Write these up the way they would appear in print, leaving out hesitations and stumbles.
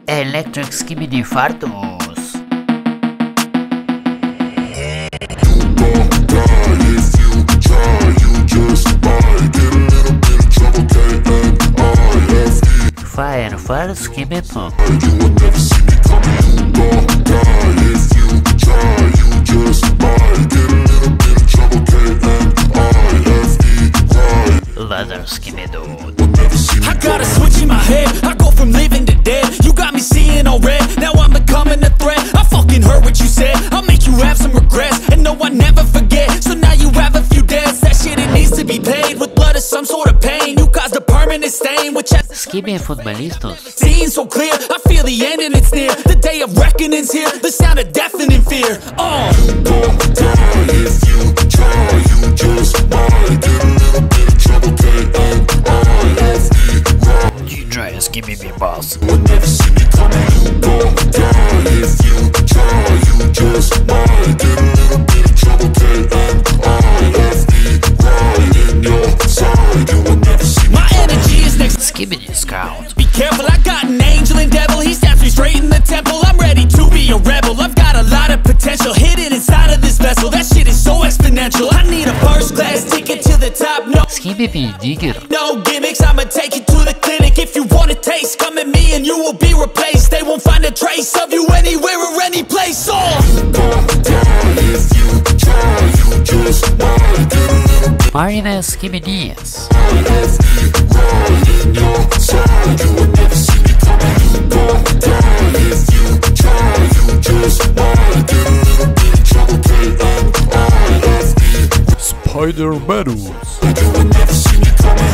Electric Skibidi Fartus. Fire, fire, Skibidi. Leather Skibidi. I got a switch in my head, I go from living to dead. You got me seeing all red, now I'm becoming a threat. I fucking heard what you said, I'll make you have some regrets. And no, I never forget, so now you have a few debts. That shit, it needs to be paid with blood or some sort of pain. You caused a permanent stain, which has Skibidi futbolistas. seen so clear, I feel the end and it's near. The day of reckoning's here, the sound of deafening fear. You don't die if you try, you just might get a little bit of trouble, K-N-I-F-E, right? DJ Skibidi Boss. You will never see me coming. You don't die if you try, you just might get a little bit of trouble, K-N-I-F-E, right in your side. You will never see me. My energy is next. Skibidi Scout. Be careful, I got an angel and devil. He stabs me straight in the temple. I'm ready to be a rebel. I've got a lot of potential hidden inside of this vessel. That shit is so exponential. I need a first class ticket to the top. No, Skibidi Digger. no gimmicks. I'ma take you to the clinic. If you want a taste, come at me and you will be replaced. They won't find a trace of you anywhere or any place. You don't die if you try, you just might get a little bit Marina Skibidis. I-F-E, right in your side. You will never see me coming. You don't die if you try, you just might get a little bit of trouble, K-N-I-F-E. Spider Meadows. You will never see me coming.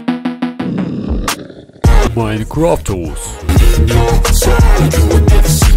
Minecraftos. In your side, you will never see